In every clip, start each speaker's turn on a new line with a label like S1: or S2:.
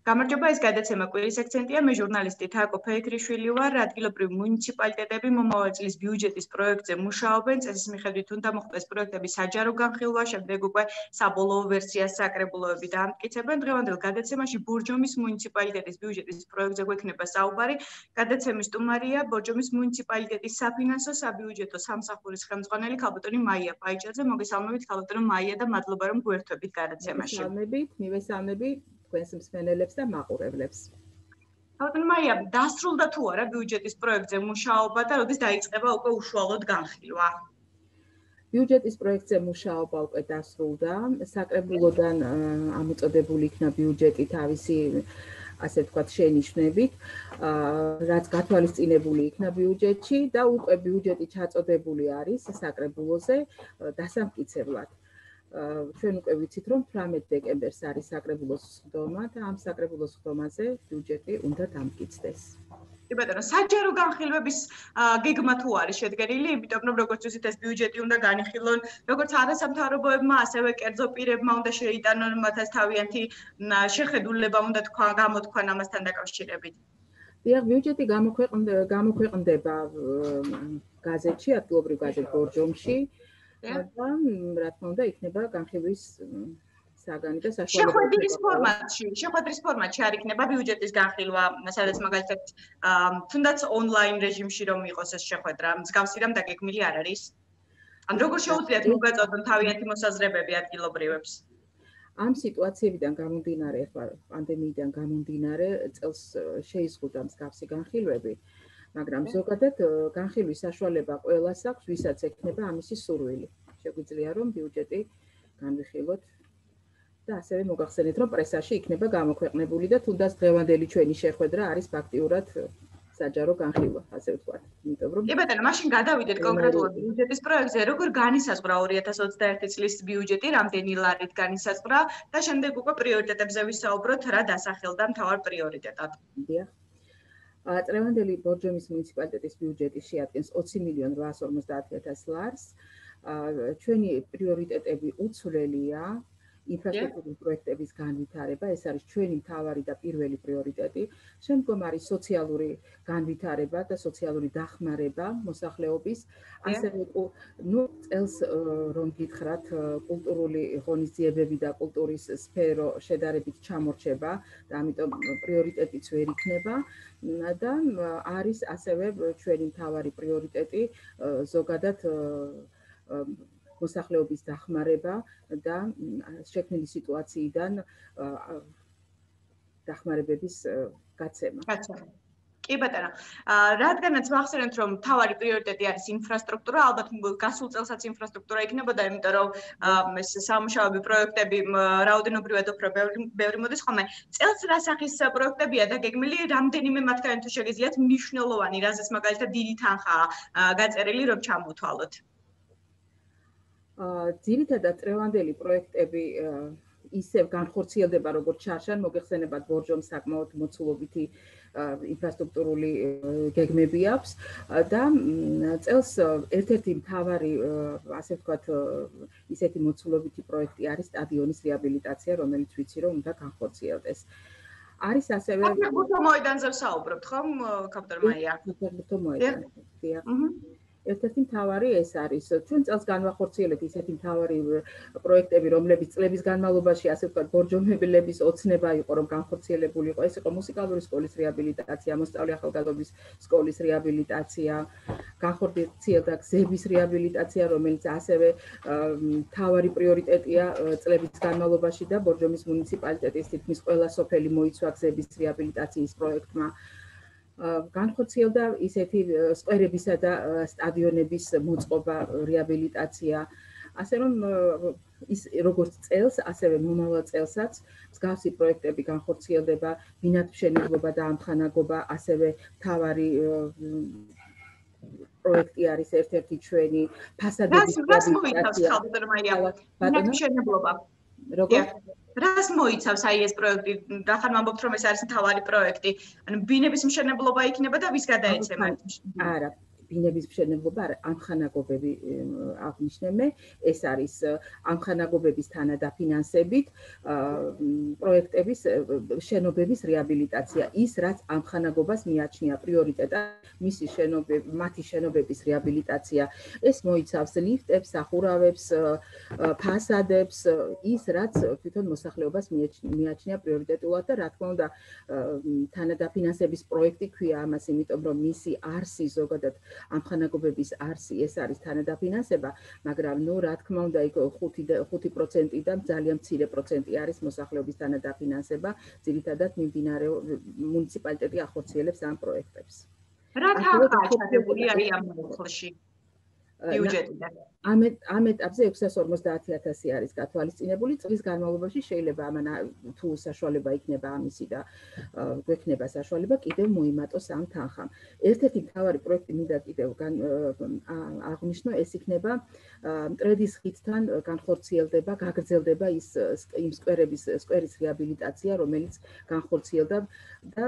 S1: გამარჯობა, ეს გადაცემა კვირის აქცენტია. მე ჟურნალისტი შვილი ვარ. ადგილობრივ მუნიციპალიტეტები მომავალ წლის ბიუჯეტის პროექტზე მუშაობენ. წესის მიხედვით უნდა მოხდეს პროექტების საჯარო განხილვა, შემდეგ უკვე საბოლოო ვერსიას საკრებულოები დაამტკიცებენ. დღევანდელ გადაცემაში ბორჯომის მუნიციპალიტეტის ბიუჯეტის პროექტზე გვექნება საუბარი. გადაცემის სტუმარია ბორჯომის მუნიციპალიტეტის საფინანსო საბიუჯეტო სამსახურის ხელმძღვანელი ქალბატონი მაია პაიჭაძე. მოგესალმებით ქალბატონი მაია და მადლობა რომ გვერდებით გადაცემაში.
S2: მივესალმებით თქვენს მსმენელებს და მაყურებლებს.
S1: ქალბატონი მაია, დასრულდა თუ არა ბიუჯეტის პროექტზე მუშაობა და როდის დაიწყება უკვე უშუალოდ განხილვა?
S2: ბიუჯეტის პროექტზე მუშაობა უკვე დასრულდა. საკრებულოდან ამოწოდებული იქნა ბიუჯეტი თავისი, ასე ვთქვათ, შენიშვნებით, რაც გათვალისწინებული იქნა ბიუჯეტში და უკვე ბიუჯეტი ჩაწოდებული არის საკრებულოზე დასამტკიცებლად. ჩვენ უკვე ვიცით, რომ 18 დეკემბერს არის საკრებულოს სხდომა და ამ საკრებულოს სხდომაზე ბიუჯეტი უნდა დამტკიცდეს.
S1: კი ბატონო, საჯარო განხილვების გეგმა თუ არის შედგენილი, იმიტომ რომ როგორც ვთქვით, ეს ბიუჯეტი უნდა განიხილონ, როგორც არასამთავრობოებმა, ასევე კერძო პირებმა უნდა შეიტანონ მათაც თავიანთი შეხედულება უნდა გამოთქვან ამასთან დაკავშირებით.
S2: დიახ, ბიუჯეტი გამოქვეყნდება გაზეთში, ადგილობრივ გაზეთ ბორჯომში. და რა თქმა უნდა იქნება განხილვის საგანი და
S1: საშუალებები. შეხვედრის ფორმატში არ იქნება ბიუჯეტის განხილვა, სადაც მაგალითად თუნდაც ონლაინ რეჟიმში რომ იყოს ეს შეხვედრა, მსგავსი რამ დაგეგმილი არ არის? ან როგორ შეუძლიათ მოგაწოდონ თავიანთი მოსაზრებები ადგილობრივებს?
S2: ამ სიტუაციებიდან გამომდინარე, ახლა პანდემიიდან გამომდინარე, წელს შეიზღუდა მსგავსი განხილვები. მაგრამ ზოგადად განხილვის საშუალება ყველას აქვს, ვისაც ექნება ამისი სურვილი. შეგვიძლია რომ ბიუჯეტი განვიხილოთ და ასევე მოგახსენეთ, რომ პრესაში იქნება გამოქვეყნებული და თუნდაც დღევანდელი ჩვენი შეხვედრა არის ფაქტიურად საჯარო განხილვა, ასე ვთქვათ. იმიტომ რომ
S1: კი ბატონო, მაშინ გადავიდეთ კონკრეტულად ბიუჯეტის პროექტზე, როგორ განისაზღვრა 2021 წლის ბიუჯეტი, რამდენი ლარით განისაზღვრა და შემდეგ უკვე პრიორიტეტებზე ვისაუბროთ, რა დასახელდა მთავარ პრიორიტეტად.
S2: დიახ. დღევანდელი ბორჯომის მუნიციპალიტეტის ბიუჯეტი შეადგენს 20.850.000 ლარს. ჩვენი პრიორიტეტები უცვლელია, ინფრასტრუქტურის პროექტების განვითარება, ეს არის ჩვენი მთავარი და პირველი პრიორიტეტი. შემდგომ არის სოციალური განვითარება და სოციალური დახმარება მოსახლეობის. ასევე წელს რომ გითხრათ, კულტურული ღონისძიებები და კულტურის სფერო შედარებით ჩამორჩება და ამიტომ პრიორიტეტიც ვერ იქნება. და არის ასევე ჩვენი მთავარი პრიორიტეტი ზოგადად მოსახლეობის დახმარება და შექმნილი სიტუაციიდან დახმარებების გაცემა.
S1: კი ბატონო, რადგანაც ვახსენეთ, რომ მთავარი პრიორიტეტი არის ინფრასტრუქტურა, ალბათ გასულ წელსაც ინფრასტრუქტურა იქნებოდა, იმიტომ რომ ეს სამუშაოები, პროექტები რაოდენობრივად უფრო ბევრი მოდის ხოლმე. წელს რა სახის პროექტებია დაგეგმილი, რამდენიმე მათგანი თუ შეგიძლიათ მნიშვნელოვანი, რაზეც მაგალითად დიდი თანხაა გაწერილი, რომ ჩამოთვალოთ?
S2: ძირითადად დღევანდელი პროექტები ისევ განხორციელდება, როგორც ჩარშან, მოგეხსენებათ ბორჯომს საკმაოდ მოცულობითი ინფრასტრუქტურული გეგმები აქვს და წელს ერთ-ერთი მთავარი, ასე ვთქვათ, ისეთი მოცულობითი პროექტი არის სტადიონის რეაბილიტაცია, რომელიც ვიცი რომ უნდა განხორციელდეს. არის ასევე
S1: ფეხბურთო მოედანზე ვსაუბრობთ, ხომ, ქალბატონი მაია?
S2: ფეხბურთო მოედანზე. დიახ. ერთ-ერთი მთავარი ეს არის. ჩვენ წელს განვახორციელებთ ისეთი მთავარი პროექტები, რომლებიც წლების განმავლობაში, ასე ვთქვათ, ბორჯომებლების ოცნება იყო, რომ განხორციელებული იყო. ეს იყო მუსიკალური სკოლის რეაბილიტაცია, მოსწავლე ახალგაზრდობის სკოლის რეაბილიტაცია, განხორციელდა გზების რეაბილიტაცია, რომელიც ასევე მთავარი პრიორიტეტია წლების განმავლობაში და ბორჯომის მუნიციპალიტეტის თითქმის ყველა სოფელი მოიცვა გზების რეაბილიტაციის პროექტმა. განხორციელდა ისეთი სკვერებისა და სტადიონების მოწყობა, რეაბილიტაცია, ასე რომ ის როგორც წელს, ასევე მომავალ წელსაც მსგავსი პროექტები განხორციელდება, ბინადმშენებლობა და ამხანაგობა, ასევე მთავარი პროექტი არის ერთ-ერთი ჩვენი ფასადების
S1: რეაბილიტაცია. ბინადმშენებლობა.
S2: როგორ?
S1: რას მოიცავს აი ეს პროექტი? რახან ვამბობთ, რომ ეს არის მთავარი პროექტი? ანუ ბინების მშენებლობა იქნება და ვის გადაეცემა?
S2: არა. ბინების მშენებლობა ამხანაგობები აღნიშნე, ეს არის ამხანაგობების თანადაფინანსებით პროექტების შენობების რეაბილიტაცია, ის რაც ამხანაგობას მიაჩნია პრიორიტეტად, მათი შენობების რეაბილიტაცია, ეს მოიცავს ლიფტებს, სახურავებს, ფასადებს, ის რაც თვითონ მოსახლეობას მიაჩნია პრიორიტეტულად და რა თქმა უნდა თანადაფინანსების პროექტი ქვია ამას, იმიტომ რომ მისი არსი ზოგადად ამხანაგობების არსი ეს არის თანადაფინანსება, მაგრამ რა თქმა უნდა იქ 5%-დან ძალიან მცირე პროცენტი არის მოსახლეობის თანადაფინანსება, ძირითადად მუნიციპალიტეტი ახორციელებს ამ პროექტებს.
S1: რა თანხა ჩადებული არის ამ მოხლში? ბიუჯეტიდან.
S2: ამ ეტაპზე 650.000 არის გათვალისწინებული, წლის განმავლობაში შეიძლება ამან თუ საშუალება იქნება ამისი და გვექნება საშუალება კიდევ მოიმატოს ამ თანხამ. ერთ-ერთი მთავარი პროექტი მინდა კიდევ აღვნიშნო, ეს იქნება მტრედის ხიდთან განხორციელდება, გაგრძელდება იმ სკვერის რეაბილიტაცია, რომელიც განხორციელდა და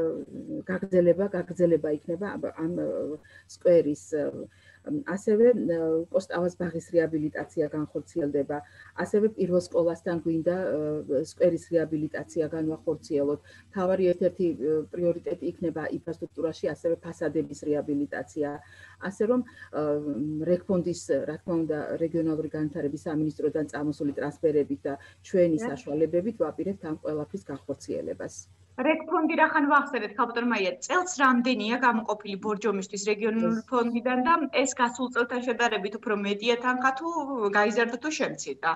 S2: გაგრძელება იქნება ამ სკვერის ასევე კოსტავას ბაღის რეაბილიტაცია განხორციელდება, ასევე პირველ სკოლასთან გვინდა სკვერის რეაბილიტაცია განვახორციელოთ. მთავარი ერთ-ერთი პრიორიტეტი იქნება ინფრასტრუქტურაში, ასევე ფასადების რეაბილიტაცია. ასე რომ რეგფონდის, რა თქმა უნდა, რეგიონალური განვითარების სამინისტროდან წამოსული ტრანსფერებით და ჩვენი საშუალებებით ვაპირებთ ამ ყველაფრის განხორციელებას.
S1: რეგფონდი რახან ვახსენეთ, ხალხო მაია, წელს რამდენია გამოყოფილი ბორჯომისთვის რეგიონული ფონდიდან და ეს გასულ წელთან შედარებით უფრო მეტია თანხა თუ გაიზარდა თუ შემცირდა?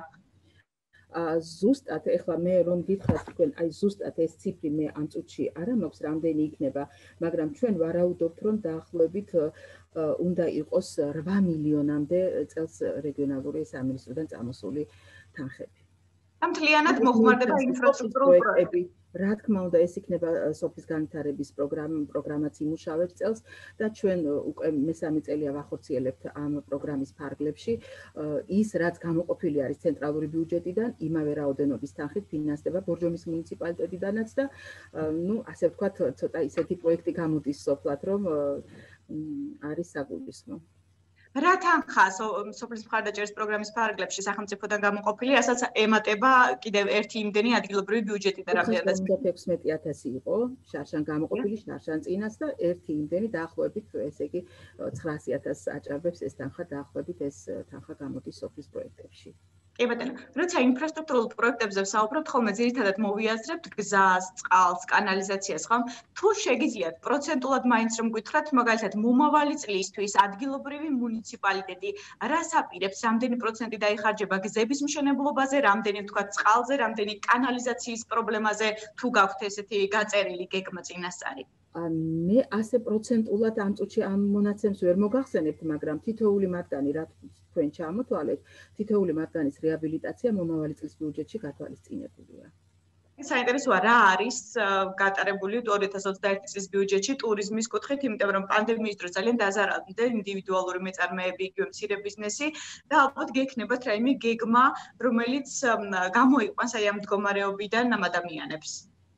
S2: ზუსტად ეხლა მე რომ გითხრათ თქვენ, აი ზუსტად ეს ციფრი მე ამ წუთში არ მაქვს რამდენი იქნება, მაგრამ ჩვენ ვარაუდობთ რომ დაახლოებით უნდა იყოს 8 მილიონამდე წელს რეგიონალური სამინისტროდან წამოსული თანხები.
S1: მთლიანად მოხმარდება ინფრასტრუქტურულ პროექტები.
S2: რა თქმა უნდა, ეს იქნება სოფლის განვითარების პროგრამაც იმუშავებს წელს და ჩვენ უკვე მესამე წელია ვახორციელებთ ამ პროგრამის ფარგლებში. ის რაც გამოყოფილი არის ცენტრალური ბიუჯეტიდან, იმავე რაოდენობის თანხით ფინანსდება ბორჯომის მუნიციპალიტეტიდანაც და ასე ვთქვათ, ცოტა ისეთი პროექტი გამოდის სოფლად, რომ არის საგულისხმო.
S1: რა თანხა სოფლის მხარდაჭერის პროგრამის ფარგლებში სახელმწიფოდან გამოყოფილი, რასაც ემატება კიდევ ერთი იმდენი ადგილობრივი ბიუჯეტი და რამდენადაც
S2: 16,000 იყო შარშან გამოყოფილი შარშან წინას და ერთი იმდენი დაახლოებით ესე იგი 900,000 აჭარბებს ეს თანხა დაახლოებით ეს თანხა გამოდის სოფლის პროექტებში.
S1: კი ბატონო, როცა ინფრასტრუქტურულ პროექტებზე ვსაუბრობთ, ხოლმე ძირითადად მოვიაზრებთ გზას, წყალს, კანალიზაციას, ხომ? თუ შეგიძლიათ პროცენტულად მაინც რომ გითხრათ, მაგალითად, მომავალი წლისთვის ადგილობრივი მუნიციპალიტეტი რას აპირებს, რამდენი პროცენტი დაიხარჯება გზების მშენებლობაზე, რამდენი ვთქვათ წყალზე, რამდენი კანალიზაციის პრობლემაზე, თუ გაქვთ ესეთი გაწერილი გეგმა წინასწარი?
S2: მე ასე პროცენტულად ამ წუთში ამ მონაცემს ვერ მოგახსენებთ, მაგრამ თითოეული მათგანი რა თქვენ ჩამოთვალეთ, თითოეული მათგანის რეაბილიტაცია მომავალი წლის ბიუჯეტში გათვალისწინებულია.
S1: საინტერესოა რა არის გატარებული 2021 წლის ბიუჯეტში ტურიზმის კუთხით, იმიტომ რომ პანდემიის დროს ძალიან დაზარალდა ინდივიდუალური მეწარმეები, იგივე მცირე ბიზნესი და ალბათ გექნებათ რაიმე გეგმა, რომელიც გამოიყვანს აი ამ მდგომარეობიდან ამ ადამიანებს.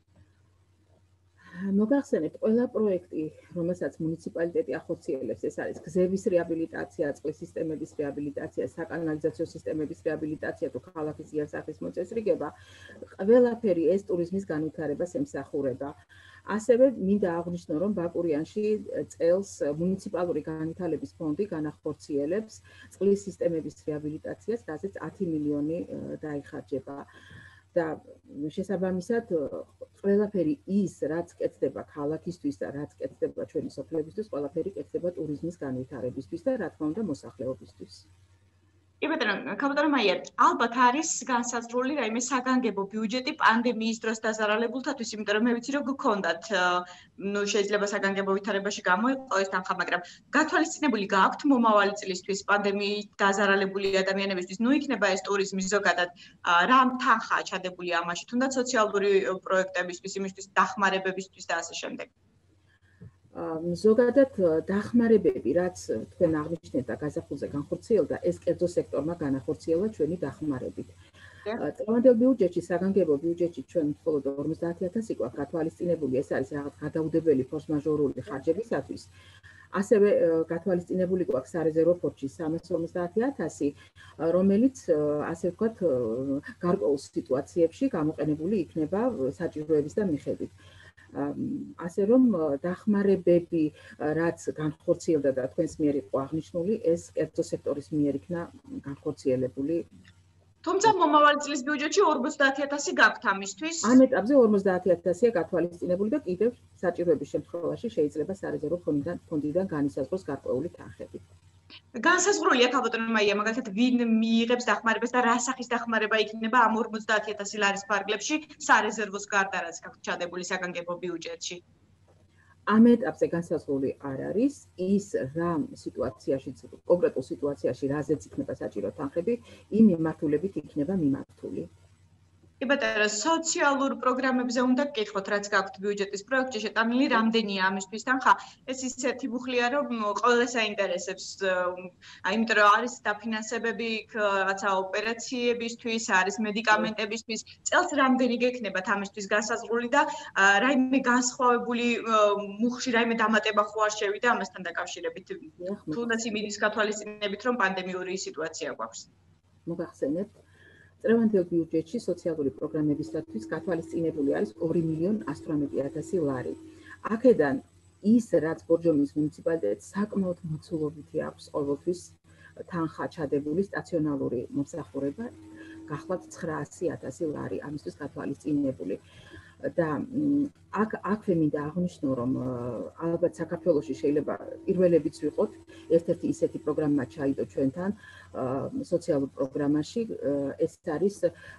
S2: მოგახსენებთ, ყველა პროექტი, რომელსაც მუნიციპალიტეტი ახორციელებს, ეს არის გზების რეაბილიტაცია, წყლის სისტემების რეაბილიტაცია, საკანალიზაციო სისტემების რეაბილიტაცია თუ ქალაქის იერსახის მოწესრიგება, ყველაფერი ეს ტურიზმის განვითარებას ემსახურება. ასევე მინდა აღვნიშნო, რომ ბაკურიანში წელს მუნიციპალური განვითარების ფონდი განახორციელებს წყლის სისტემების რეაბილიტაციას, რაზეც 10 მილიონი დაიხარჯება. და შესაბამისად ყველაფერი ის რაც კეთდება ქალაქისთვის და რაც კეთდება ჩვენი სოფლებისთვის, ყველაფერი კეთდება ტურიზმის განვითარებისთვის და რა თქმა უნდა მოსახლეობისთვის.
S1: კი ბატონო, ხალხო მაია, ალბათ არის განსაზღვრული რაიმე საგანგებო ბიუჯეტი პანდემიის დროს დაზარალებულთათვის, იმიტომ რომ მე ვიცი რომ გქონდათ, შეიძლება საგანგებო ვითარებაში გამოიყო ეს თანხა, მაგრამ გათვალისწინებული გააქვთ მომავალი წლისთვის პანდემიით დაზარალებული ადამიანებისთვის, იქნება ეს ტურიზმი ზოგადად რა თანხა ჩადებული ამაში, თუნდაც სოციალური პროექტებისთვის, იმისთვის დახმარებებისთვის და ასე შემდეგ.
S2: ზოგადად დახმარებები, რაც თქვენ აღნიშნეთ და გაზაფხულზე განხორციელდა, ეს კერძო სექტორმა განახორციელა ჩვენი დახმარებით. წლევანდელ ბიუჯეტში, საგანგებო ბიუჯეტში ჩვენ მხოლოდ 50,000 იყო გათვალისწინებული, ეს არის რაღაც გადაუდებელი ფორს-მაჟორული ხარჯებისათვის. ასევე გათვალისწინებული გვაქვს სარეზერვო ფონდში 350.000, რომელიც ასე ვთქვათ, გარკვეულ სიტუაციებში გამოყენებული იქნება საჭიროების და მიხედვით. ასე რომ დახმარებები, რაც განხორციელდა და თქვენს მიერ იყო აღნიშნული, ეს კერძო სექტორის მიერ იქნა განხორციელებული.
S1: თუმცა მომავალი წლის ბიუჯეტში 50.000 გაქვთ ამისთვის.
S2: ამ ეტაპზე 50.000-ია გათვალისწინებული და კიდევ საჭიროების შემთხვევაში შეიძლება სარეზერვო ფონდიდან განისაზღვროს გარკვეული თანხები.
S1: განსაზღვრულია ქალბატონო მაია, მაგალითად, ვინ მიიღებს დახმარებას და რა სახის დახმარება იქნება ამ 50.000 ლარის ფარგლებში სარეზერვოს გარდა, რაც გაქვთ ჩადებული საგანგებო ბიუჯეტში.
S2: ამ ეტაპზე განსაზღვრული არ არის ის რა სიტუაციაში, კონკრეტულ სიტუაციაში რაზეც იქნება საჭირო თანხები, იმ მიმართულებით იქნება მიმართული.
S1: კი ბატონო, სოციალურ პროგრამებზე უნდა გკითხოთ, რაც გაქვთ ბიუჯეტის პროექტში შეტანილი, რამდენია ამისთვის თანხა. ეს ისეთი მუხლია, რომ ყველას აინტერესებს, იმიტომ რომ არის დაფინანსებები, რაცა ოპერაციებისთვის, არის მედიკამენტებისთვის, წელს რამდენი გექნებათ ამისთვის განსაზღვრული და რაიმე განსხვავებული მუხლში რაიმე დამატება ხო არ შევიდა ამასთან დაკავშირებით, თუნდაც იმის გათვალისწინებით, რომ პანდემიური სიტუაცია გვაქვს.
S2: მოგახსენებთ, წლევანდელ ბიუჯეტში სოციალური პროგრამებისათვის გათვალისწინებული არის 2.118.000 ლარი. აქედან ის, რაც ბორჯომის მუნიციპალიტეტს საკმაოდ მოცულობითი აქვს ყოველთვის თანხა ჩადებული სტაციონალური მომსახურება, გახლავთ 900.000 ლარი ამისთვის გათვალისწინებული. და აქვე მინდა აღნიშნო, რომ ალბათ საქართველოში შეიძლება პირველებიც ვიყოთ, ერთ-ერთი ისეთი პროგრამა ჩაიდო ჩვენთან სოციალურ პროგრამაში, ეს არის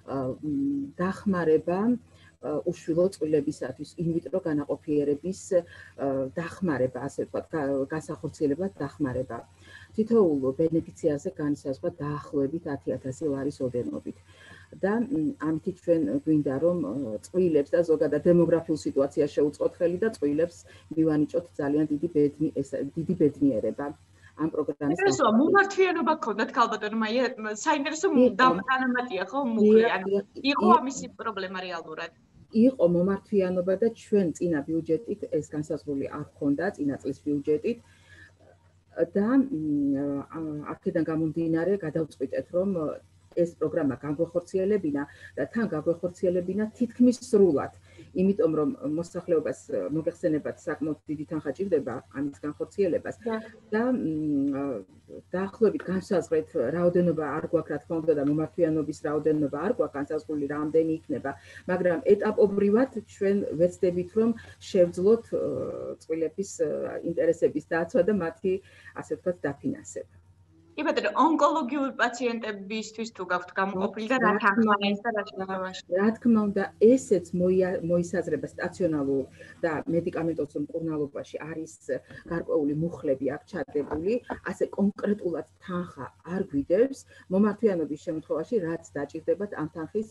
S2: დახმარება უშვილო წყვილებისათვის, ინვიტრო განაყოფიერების დახმარება, ასე ვთქვათ, განსახორციელებლად დახმარება. თითოეულ ბენეფიციარზე განისაზღვრა დაახლოებით 10.000 ლარის ოდენობით. და ამით ჩვენ გვინდა რომ წყვილებს და ზოგადად დემოგრაფიულ სიტუაციას შეუწყოთ ხელი და წყვილებს მივანიჭოთ ძალიან დიდი ბედნიერება ამ პროგრამის.
S1: საინტერესოა, მომართვიანობა გქონდათ ქალბატონო მაია, საინტერესო დამატია ხო მუხლი, ანუ იყო ამისი პრობლემა რეალურად.
S2: იყო მომართვიანობა და ჩვენ წინა ბიუჯეტით ეს განსაზღვრული არ ჰქონდა, წინა წლის ბიუჯეტით. და აქედან გამომდინარე გადავწყვიტეთ რომ ეს პროგრამა განგვეხორციელებინა და თან განგვეხორციელებინა თითქმის სრულად, იმიტომ რომ მოსახლეობას მოგეხსენებათ საკმაოდ დიდი თანხა ჭირდება ამის განხორციელებას და დაახლოებით განსაზღვრეთ რაოდენობა არ გვაქვს, რა თქმა უნდა და მომართვიანობის რაოდენობა არ გვაქვს განსაზღვრული რამდენი იქნება, მაგრამ ეტაპობრივად ჩვენ ვეცდებით რომ შევძლოთ წყვილების ინტერესების დაცვა და მათი ასე ვთქვათ დაფინანსება.
S1: კი ბატონო, ონკოლოგიურ პაციენტებისთვის თუ გაქვთ გამოყოფილი და რა თანხა ეს და რა შემთხვევაში?
S2: რა თქმა უნდა, ესეც მოისაზრება სტაციონალურ და მედიკამენტოსურ მკურნალობაში არის გარკვეული მუხლები აქ ჩადებული, ასე კონკრეტულად თანხა არ გვიდევს, მომართვიანობის შემთხვევაში რაც დაჭირდებათ ამ თანხის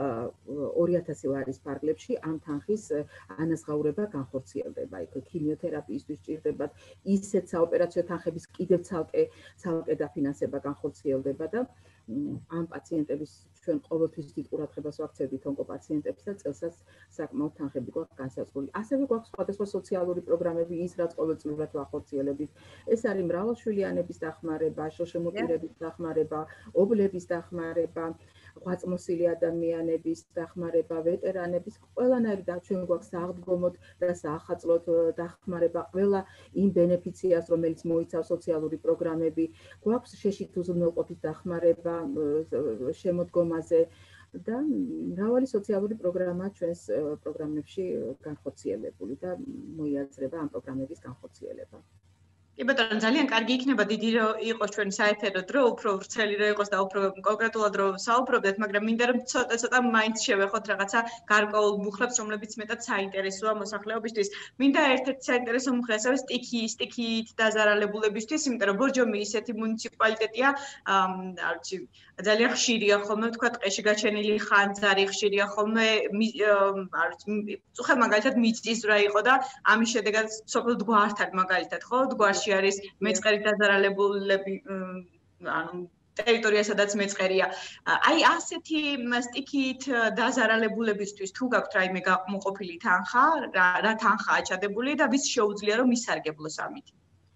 S2: 2.000 ლარის ფარგლებში, ამ თანხის ანაზღაურება განხორციელდება. იქ ქიმიოთერაპიისთვის ჭირდებათ, ისეთ საოპერაციო თანხების კიდევ ცალკე დაფინანსება განხორციელდება და ამ პაციენტების ჩვენ ყოველთვის დიდ ყურადღებას ვაქცევთ ონკოპაციენტებს და წელსაც საკმაოდ თანხები გვაქვს განსაზღვრული. ასევე გვაქვს სხვადასხვა სოციალური პროგრამები, ის რაც ყოველწლიურად ვახორციელებით. ეს არის მრავალშვილიანების დახმარება, შოშემოპირების დახმარება, ობლების დახმარება, ღვაწლმოსილი ადამიანების დახმარება, ვეტერანების, ყველანაირი და ჩვენ გვაქვს აღდგომოთ და საახალწლოდ დახმარება, ყველა იმ ბენეფიციას, რომელიც მოიცავს სოციალური პროგრამები, გვაქვს შეშით უზრუნველყოფის დახმარება შემოდგომაზე და მრავალი სოციალური პროგრამაა ჩვენს პროგრამებში განხორციელებული და მოიაზრება ამ პროგრამების განხორციელება.
S1: კი ბატონო, ძალიან კარგი იქნება დიდი რომ იყოს ჩვენ საეთერო დრო, უფრო ვრცელი რომ იყოს და უფრო კონკრეტულად რომ საუბრობდეთ, მაგრამ მინდა რომ ცოტა მაინც შევეხოთ რაღაცა გარკვეულ მუხლებს, რომლებიც მეტად საინტერესოა მოსახლეობისთვის. მინდა ერთ-ერთი საინტერესო მუხლი ასევე სტიქით დაზარალებულებისთვის, იმიტომ რომ ბორჯომი ისეთი მუნიციპალიტეტია, არ ვიცი, ძალიან ხშირია ხოლმე, თქვა ტყეში გაჩენილი ხანძარი ხშირია ხოლმე, არ ვიცი, წუხე მაგალითად მიწისძვრა იყო და ამის შედეგად სოფელ დგვართან მაგალითად, ხო, დგვარში არის მეწყერის დაზარალებულები, ანუ ტერიტორია, სადაც მეწყერია. აი ასეთი სტიქით დაზარალებულებისთვის თუ გაქვთ რაიმე გამოყოფილი თანხა, რა თანხაა ჩადებული და ვის შეუძლია რომ ისარგებლოს ამით?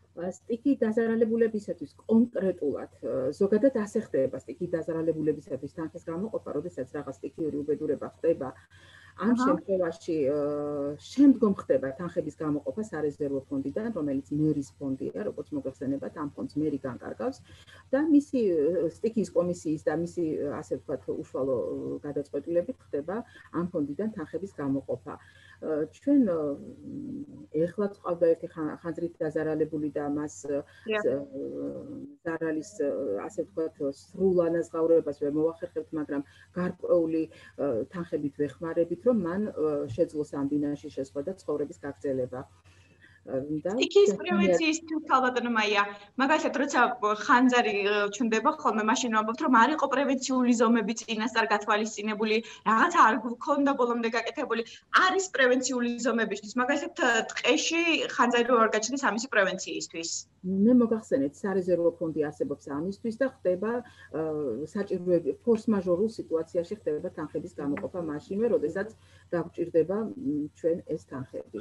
S2: სტიქი დაზარალებულებისათვის კონკრეტულად ზოგადად ასე ხდება სტიქი დაზარალებულებისათვის თანხის გამოყოფა, როდესაც რაღაც სტიქიური უბედურება ხდება. ამ შემთხვევაში შემდგომ ხდება თანხების გამოყოფა სარეზერვო ფონდიდან, რომელიც მერიის ფონდია, როგორც მოგეხსენებათ, ამ ფონდს მერი განკარგავს და მისი სტიქის კომისიის და მისი ასე ვთქვათ უშუალო გადაწყვეტილებით ხდება ამ ფონდიდან თანხების გამოყოფა. ჩვენ ეხლა ყავდა ერთი ხანძრით დაზარალებული და მას ზარალის ასე ვთქვათ სრულ ანაზღაურებას ვერ მოახერხებთ, მაგრამ გარკვეული თანხებით ვეხმარებით, რომ მან შეძლოს ამ ბინაში შესვლა და ცხოვრების გაგრძელება.
S1: სტიქის პრევენციის თვალსაჩინო მაია, მაგალითად, როცა ხანძარი ჩნდება ხოლმე, მაშინ ვამბობთ, რომ არ იყო პრევენციული ზომები წინასწარ გათვალისწინებული, რაღაცა არ გქონდა ბოლომდე გაკეთებული. არის პრევენციული ზომებისთვის, მაგალითად, ტყეში ხანძარი არ გაჩნდეს ამისი პრევენციისთვის.
S2: მე მოგახსენეთ, სარეზერვო ფონდი არსებობს ამისთვის და ხდება საჭიროების ფორს-მაჟორულ სიტუაციაში ხდება თანხების გამოყოფა მაშინვე, როდესაც დაგვჭირდება ჩვენ ეს თანხები.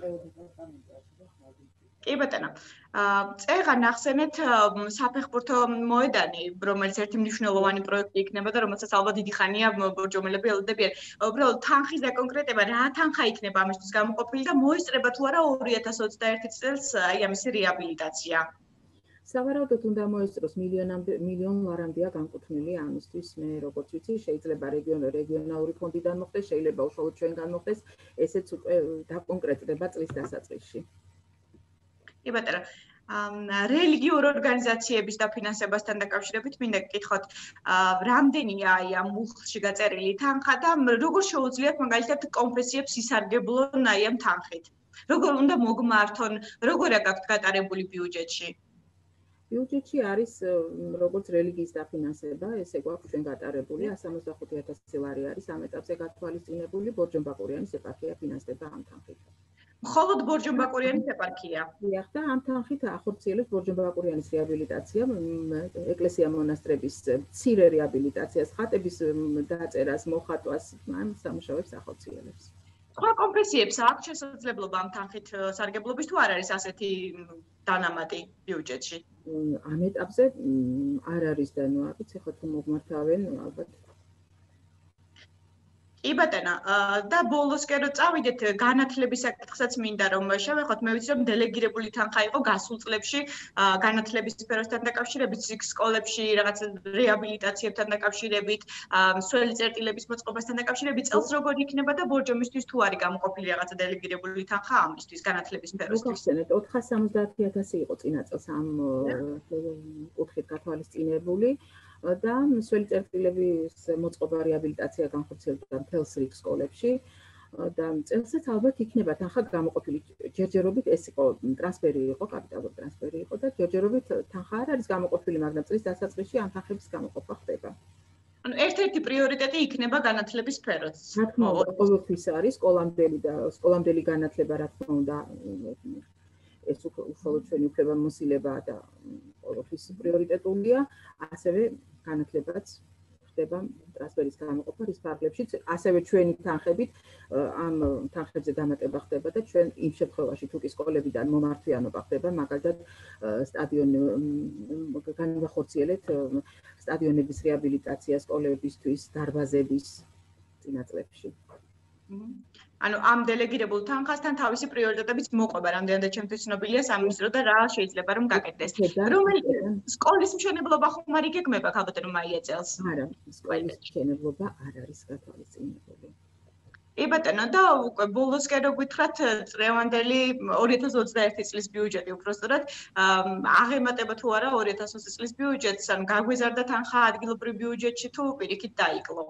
S1: კი ბატონო. წეღა ნახსენეთ საფეხბურთო მოედანი, რომელიც ერთი მნიშვნელოვანი პროექტი იქნება და რომელსაც ალბათ დიდი ხანია ბორჯომელები ელოდებიან. უბრალოდ თანხის დაკონკრეტება, რა თანხა იქნება ამისთვის გამოყოფილი და მოესწრება თუ არა 2021 წელს აი ამისი რეაბილიტაცია.
S2: სავარაუდოდ უნდა მოესწროს მილიონ ლარამდეა განკუთვნილი ამისთვის. მე როგორც ვიცი, შეიძლება რეგიონალური ფონდიდან მოხდეს, შეიძლება უშუალოდ ჩვენგან მოხდეს, ესეც უკვე დაკონკრეტდება წლის დასაწყისში.
S1: კი ბატონო. რელიგიურ ორგანიზაციების დაფინანსებასთან დაკავშირებით მინდა გკითხოთ, რამდენია აი ამ მუხლში გაწერილი თანხა და როგორ შეუძლიათ მაგალითად კონფესიებს ისარგებლონ აი ამ თანხით? როგორ უნდა მოგმართონ, როგორ აქვს გატარებული ბიუჯეტში?
S2: ბიუჯეტში არის როგორც რელიგიის დაფინანსება, ესე გვაქვს ჩვენ გატარებული 165,000 ლარი არის ამ ეტაპზე გათვალისწინებული, ბორჯომ-ბაკურიანის ეპარქია ფინანსდება ამ თანხით.
S1: მხოლოდ ბორჯომ-ბაკურიანის ეპარქია.
S2: დიახ, და ამ თანხით ახორციელებს ბორჯომ-ბაკურიანის რეაბილიტაცია, ეკლესია-მონასტრების მცირე რეაბილიტაციას, ხატების დაწერას, მოხატვას, ამ სამუშაოებს ახორციელებს.
S1: სხვა კონფესიებს აქვს შესაძლებლობა ამ თანხით სარგებლობის თუ არ არის ასეთი დანამატი ბიუჯეტში?
S2: ამ ეტაპზე არ არის და ნუ აკიც ეხლა თუ მოგმართავენ ალბათ.
S1: კი ბატონო, და ბოლოსკენ რო წავიდეთ განათლების საკითხსაც მინდა რომ შევეხოთ, მე ვიცი რომ დელეგირებული თანხა იყო გასულ წლებში განათლების სფეროსთან დაკავშირებით, სკოლებში რაღაც რეაბილიტაციებთან დაკავშირებით, სველი წერტილების მოწყობასთან დაკავშირებით, წელს როგორ იქნება და ბორჯომისთვის თუ არის გამოყოფილი რაღაცა დელეგირებული თანხა ამისთვის განათლების სფეროსთვის?
S2: მოგახსენეთ 470,000 იყო წინა წელს ამ კუთხით გათვალისწინებული. და სველი წერტილების მოწყობა რეაბილიტაცია განხორციელდა მთელს რიგ სკოლებში და წელსაც ალბათ იქნება თანხა გამოყოფილი. ჯერჯერობით ეს იყო ტრანსფერი იყო, კაპიტალური ტრანსფერი იყო და ჯერჯერობით თანხა არ არის გამოყოფილი, მაგრამ წლის დასაწყისში ამ თანხების გამოყოფა ხდება.
S1: ანუ ერთ-ერთი პრიორიტეტი იქნება განათლების სფეროც.
S2: რა თქმა უნდა, ყოველთვის არის სკოლამდელი განათლება, რა თქმა უნდა, ეს უშუალოდ ჩვენი უფლებამოსილება და ყოველთვის პრიორიტეტულია, ასევე განათლებაც ხდება ტრანსფერის გამოყოფა რის ფარგლებშიც, ასევე ჩვენი თანხებით ამ თანხებზე დამატება ხდება და ჩვენ იმ შემთხვევაში თუ კი სკოლებიდან მომართვიანობა ხდება, მაგალითად სტადიონი განვახორციელეთ სტადიონების რეაბილიტაცია სკოლებისთვის, დარბაზების წინა წლებში.
S1: ანუ ამ დელეგირებულ თანხასთან თავისი პრიორიტეტებიც მოყვება, რამდენადაც ჩემთვის ცნობილია სამმინისტრო და რა შეიძლება რომ გაკეთდეს. რომელი სკოლის მშენებლობა ხომ არ იგეგმება ქალბატონო მაია წელს?
S2: არა, სკოლის მშენებლობა არ არის გათვალისწინებული.
S1: კი ბატონო, და უკვე ბოლოსკენ რო გითხრათ წლევანდელი 2021 წლის ბიუჯეტი უბრალოდ აღემატება თუ არა 2020 წლის ბიუჯეტს, ან გაგვეზარდა თანხა ადგილობრივ ბიუჯეტში თუ პირიქით დაიკლო?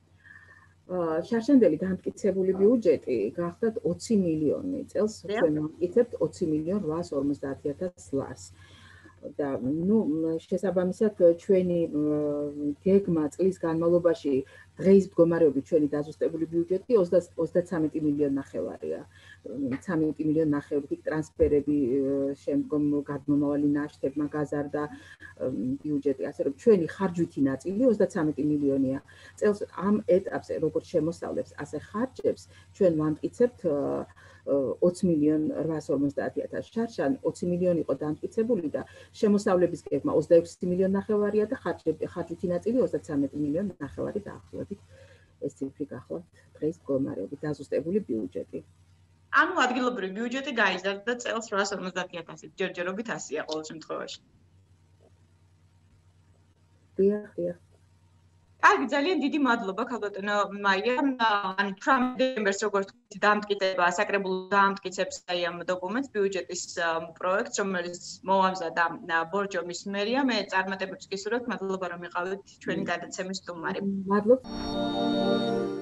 S2: შარშანდელი დამტკიცებული ბიუჯეტი გახდათ 20 მილიონი წელს ჩვენ ვაკეთებთ 20,850,000 ლარს და ნუ შესაბამისად ჩვენი გეგმა წლის განმავლობაში დღეის მდგომარეობით ჩვენი დაზუსტებული ბიუჯეტი 33 მილიონი ნახევარია. 13 მილიონი ნახევრით ტრანსფერები, შემდგომ გადმომავალი ნაშთებმა გაზარდა ბიუჯეტი, ასე რომ ჩვენი ხარჯვითი ნაწილი 33 მილიონია. წელს ამ ეტაპზე როგორც შემოსავლებს, ასე ხარჯებს ჩვენ ვამტკიცებთ 20.850.000 შარშან 20 მილიონი იყო დამტკიცებული და შემოსავლების გეგმა 26 მილიონი ნახევარია და ხარჯვითი ნაწილი 33 მილიონი ნახევარი დაახლოებით ეს ციფრი გახლავთ დღეს მდგომარეობით დაზუსტებული ბიუჯეტი.
S1: ანუ ადგილობრივი ბიუჯეტი გაიზარდა წელს 850.000 ჯერჯერობით 100-ია ყოველ შემთხვევაში.
S2: დიახ.
S1: კარგი, ძალიან დიდი მადლობა ქალბატონო მაია. ანუ 18 დეკემბერს როგორც ვთქვით, დამტკიცება საკრებულო დაამტკიცებს აი ამ დოკუმენტს ბიუჯეტის პროექტს, რომელიც მოამზადა ბორჯომის მერია. მე წარმატებებს გისურვებთ, მადლობა რომ იყავით ჩვენი გადაცემის სტუმარი.
S2: მადლობა.